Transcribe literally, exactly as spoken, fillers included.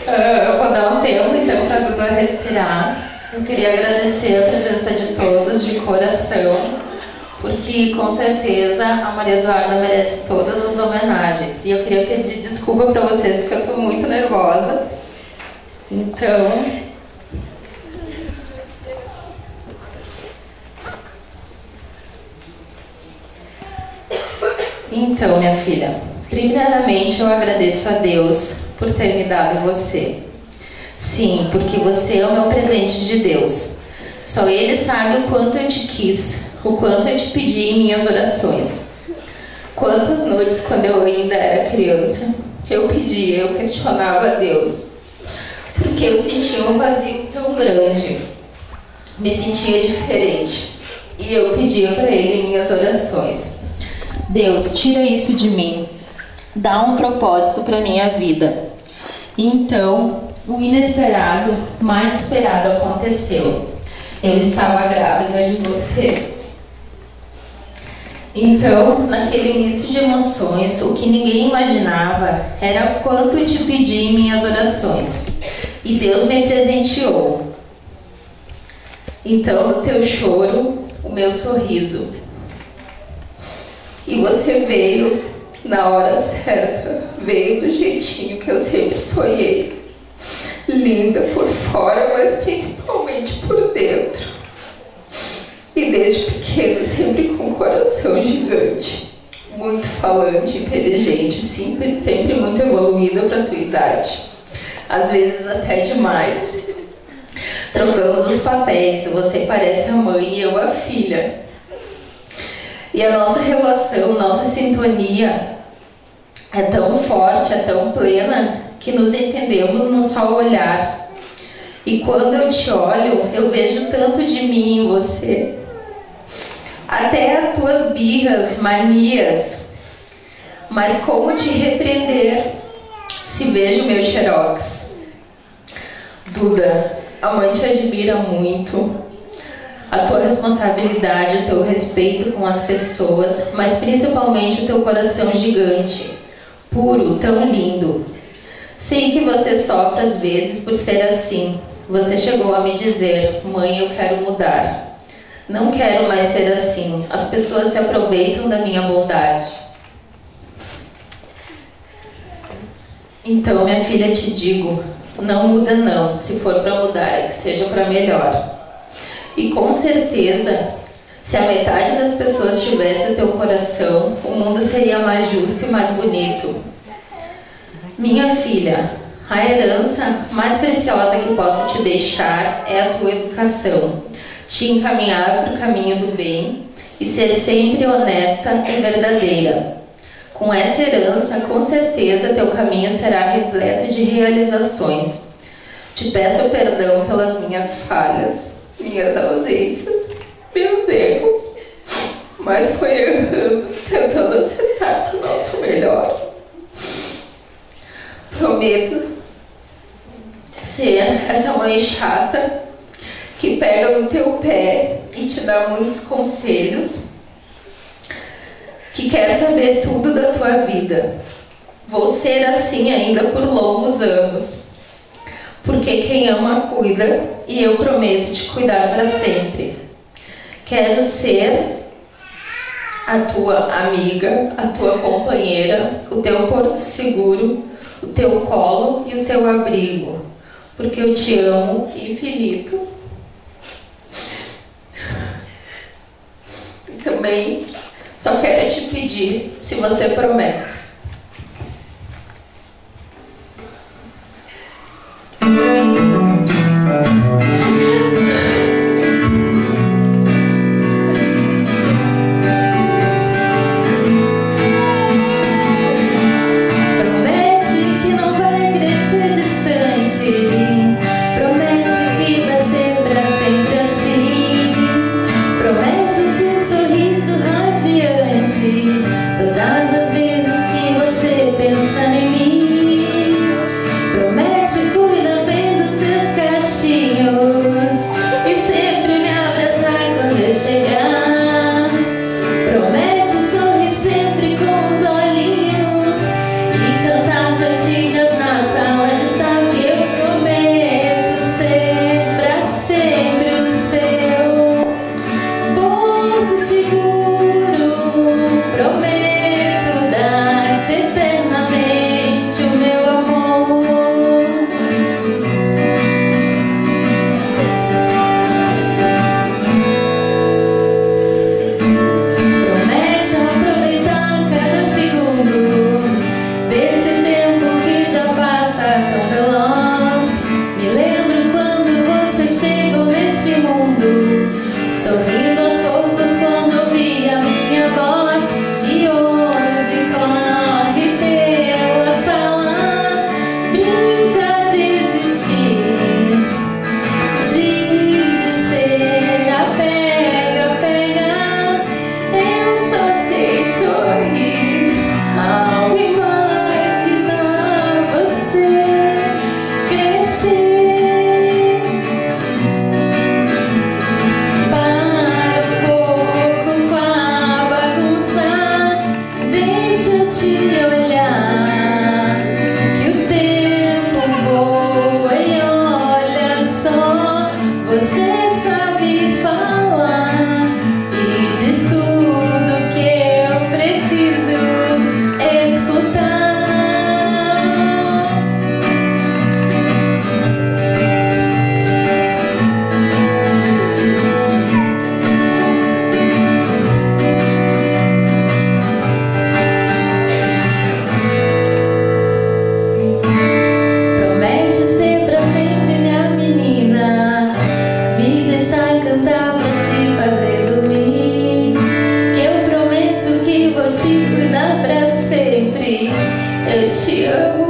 Uh, eu vou dar um tempo então para a Duda respirar. Eu queria agradecer a presença de todos de coração, porque com certeza a Maria Eduarda merece todas as homenagens. E eu queria pedir desculpa para vocês porque eu estou muito nervosa. Então... Então, minha filha, primeiramente eu agradeço a Deus por ter me dado você. Sim, porque você é o meu presente de Deus. Só Ele sabe o quanto eu te quis, o quanto eu te pedi em minhas orações. Quantas noites, quando eu ainda era criança, eu pedia, eu questionava a Deus, porque eu sentia um vazio tão grande, me sentia diferente, e eu pedia para Ele em minhas orações: Deus, tira isso de mim, dá um propósito para minha vida. Então, o inesperado, mais esperado aconteceu. Eu estava grávida de você. Então, naquele misto de emoções, o que ninguém imaginava era quanto eu te pedi em minhas orações. E Deus me presenteou. Então, do teu choro, o meu sorriso. E você veio na hora certa, veio do jeitinho que eu sempre sonhei. Linda por fora, mas principalmente por dentro. E desde pequena, sempre com um coração gigante. Muito falante, inteligente, sempre, sempre muito evoluída para a tua idade. Às vezes até demais. Trocamos os papéis, você parece a mãe e eu a filha. E a nossa relação, nossa sintonia é tão forte, é tão plena, que nos entendemos num só olhar. E quando eu te olho, eu vejo tanto de mim em você. Até as tuas birras, manias. Mas como te repreender se vejo meu xerox? Duda, a mãe te admira muito. A tua responsabilidade, o teu respeito com as pessoas, mas principalmente o teu coração gigante, puro, tão lindo. Sei que você sofre às vezes por ser assim. Você chegou a me dizer: mãe, eu quero mudar. Não quero mais ser assim. As pessoas se aproveitam da minha bondade. Então, minha filha, te digo, não muda não. Se for para mudar, é que seja para melhor. E com certeza, se a metade das pessoas tivesse o teu coração, o mundo seria mais justo e mais bonito. Minha filha, a herança mais preciosa que posso te deixar é a tua educação. Te encaminhar para o caminho do bem e ser sempre honesta e verdadeira. Com essa herança, com certeza, teu caminho será repleto de realizações. Te peço perdão pelas minhas falhas, minhas ausências, meus erros, mas foi errando, tentando acertar para o nosso melhor. Prometo ser essa mãe chata que pega no teu pé e te dá muitos conselhos, que quer saber tudo da tua vida. Vou ser assim ainda por longos anos, porque quem ama cuida, e eu prometo te cuidar para sempre. Quero ser a tua amiga, a tua companheira, o teu porto seguro, o teu colo e o teu abrigo, porque eu te amo infinito. E também só quero te pedir se você promete. Todas as vezes Eu te amo.